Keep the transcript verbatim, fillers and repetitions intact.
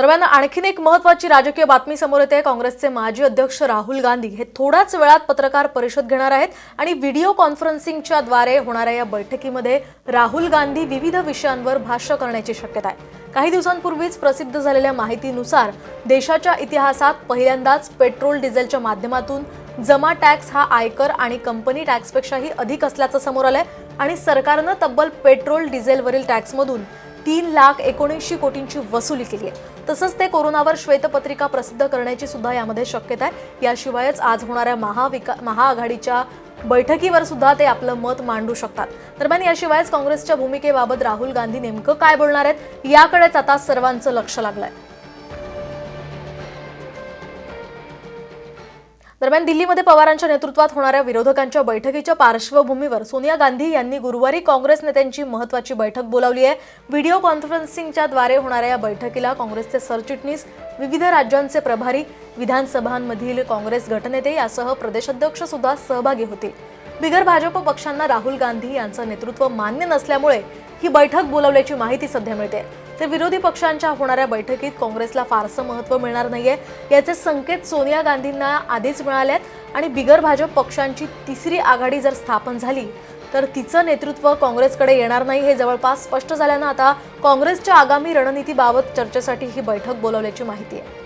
दरम्यान आणखीन एक महत्त्वाची राजकीय बातमी समोर येते। काँग्रेसचे माजी अध्यक्ष राहुल गांधी हे थोड्याच वेळात पत्रकार परिषद घेणार आहेत आणि व्हिडिओ कॉन्फरन्सिंगच्या द्वारे होणाऱ्या या बैठकीमध्ये राहुल गांधी विविध विषयांवर भाष्य करण्याची शक्यता आहे। काही दिवसांपूर्वीच प्रसिद्ध झालेल्या माहितीनुसार देशाच्या इतिहासात पहिल्यांदाच पेट्रोल डिझेलच्या माध्यमातून जमा टॅक्स हा आयकर आणि कंपनी टॅक्सपेक्षाही अधिक असल्याचं समोर आलंय आणि सरकारने तब्बल पेट्रोल डिझेलवरील टॅक्समधून तीन लाख एकोणऐंशी कोटींची वसुली केली आहे। तसंच ते कोरोनावर श्वेतपत्रिका प्रसिद्ध करण्याची सुद्धा यामध्ये शक्यता आहे। याशिवायच आज होणाऱ्या महाविका महाआघाडीच्या बैठकीवर सुद्धा ते आपलं मत मांडू शकतात। दरम्यान याशिवायच काँग्रेसच्या भूमिकेबाबत राहुल गांधी नेमकं काय बोलणार आहेत याकडेच आता सर्वांचं लक्ष लागलंय। दरम्यान दिल्लीमध्ये पवारांच्या नेतृत्वात होणाऱ्या विरोधकांच्या बैठकीच्या पार्श्वभूमीवर सोनिया गांधी यांनी गुरुवारी काँग्रेस नेत्यांची महत्त्वाची बैठक बोलावली आहे। व्हिडिओ कॉन्फरन्सिंगच्या द्वारे होणाऱ्या या बैठकीला काँग्रेसचे सरचिटणीस, विविध राज्यांचे प्रभारी, विधानसभांमधील काँग्रेस गटनेते यासह प्रदेशाध्यक्ष सुद्धा सहभागी होतील। बिगर भाजप पक्षांना राहुल गांधी यांचं नेतृत्व मान्य नसल्यामुळे ही बैठक बोलावल्याची माहिती सध्या मिळते। तर विरोधी पक्षांच्या होणाऱ्या बैठकीत काँग्रेसला फारसं महत्त्व मिळणार नाहीये याचे संकेत सोनिया गांधींना आधीच मिळाले आहेत आणि बिगर भाजप पक्षांची तिसरी आघाडी जर स्थापन झाली तर तिचं नेतृत्व काँग्रेसकडे येणार नाही हे जवळपास स्पष्ट झाल्यानं आता काँग्रेसच्या आगामी रणनीतीबाबत चर्चेसाठी ही बैठक बोलावल्याची माहिती आहे।